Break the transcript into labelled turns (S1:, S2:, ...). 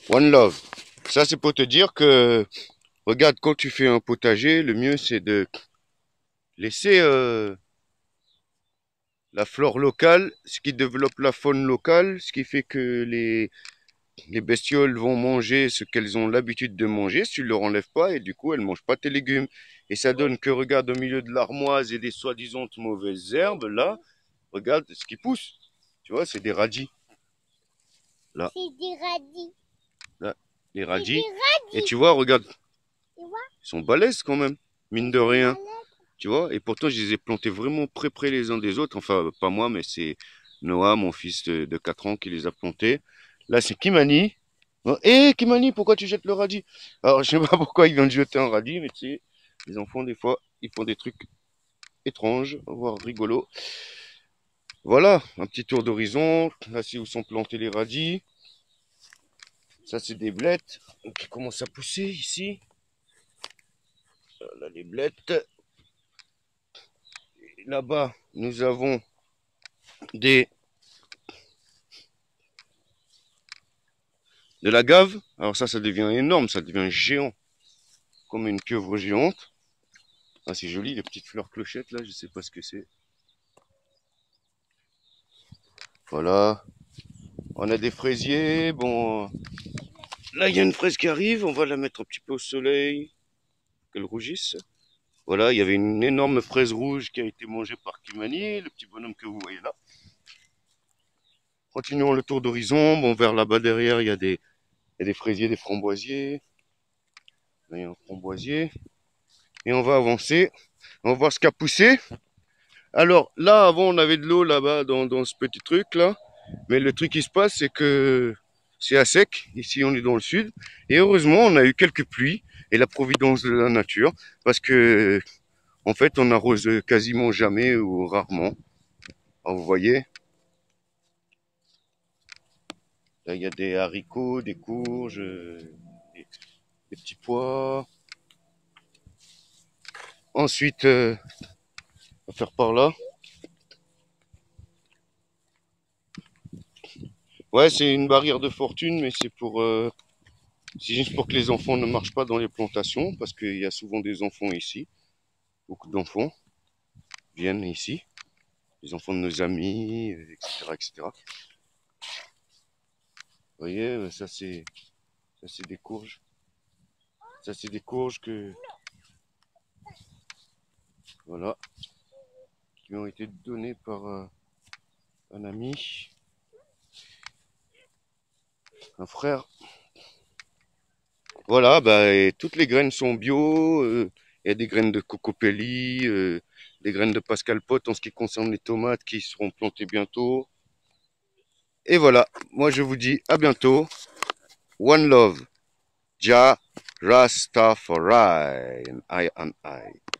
S1: One love. Ça, c'est pour te dire que, regarde, quand tu fais un potager, le mieux, c'est de laisser la flore locale, ce qui développe la faune locale, ce qui fait que les bestioles vont manger ce qu'elles ont l'habitude de manger si tu ne leur enlèves pas, et du coup, elles mangent pas tes légumes. Et ça donne que, regarde, au milieu de l'armoise et des soi-disant mauvaises herbes, là, regarde ce qui pousse. Tu vois, c'est des radis. Là,
S2: C'est des radis.
S1: là, les
S2: C'est des
S1: radis. Et
S2: radis.
S1: tu vois, regarde,
S2: Tu vois?
S1: ils sont balèzes quand même, mine de
S2: Ils sont
S1: rien.
S2: malades.
S1: Tu vois, et pourtant, je les ai plantés vraiment près les uns des autres. Enfin, pas moi, mais c'est Noah, mon fils de 4 ans, qui les a plantés. Là, c'est Kimani. Oh, hé, Kimani, pourquoi tu jettes le radis? Alors, je sais pas pourquoi il vient de jeter un radis, mais tu sais, les enfants, des fois, ils font des trucs étranges, voire rigolos. Voilà, un petit tour d'horizon. Là, c'est où sont plantés les radis. Ça, c'est des blettes qui commencent à pousser ici. Là, les blettes. Là-bas, nous avons des de la gave. Alors ça devient énorme, ça devient géant, comme une pieuvre géante. Ah, c'est joli, les petites fleurs clochettes là, je sais pas ce que c'est. Voilà. On a des fraisiers. Bon, là il y a une fraise qui arrive, on va la mettre un petit peu au soleil, qu'elle rougisse. Voilà, il y avait une énorme fraise rouge qui a été mangée par Kimani, le petit bonhomme que vous voyez là. Continuons le tour d'horizon. Bon, vers là-bas derrière, il y a des fraisiers, des framboisiers. Là, il y a un framboisier. Et on va avancer. On va voir ce qui a poussé. Alors là, avant, on avait de l'eau là-bas dans ce petit truc là. Mais le truc qui se passe, c'est que c'est à sec. Ici, on est dans le sud. Et heureusement, on a eu quelques pluies et la providence de la nature. Parce que, en fait, on arrose quasiment jamais ou rarement. Alors, vous voyez, là, il y a des haricots, des courges, des petits pois. Ensuite, on va faire par là. Ouais, c'est une barrière de fortune, mais c'est juste pour que les enfants ne marchent pas dans les plantations, parce qu'il y a souvent des enfants ici. Beaucoup d'enfants viennent ici, les enfants de nos amis, etc., etc. Vous voyez, ça c'est des courges. Ça c'est des courges que voilà, qui ont été données par un ami, un frère. Voilà, bah et toutes les graines sont bio. Il y a des graines de cocopelli, des graines de Pascal Pot en ce qui concerne les tomates qui seront plantées bientôt. Et voilà, moi je vous dis à bientôt. One love. Jah Rastafari and I.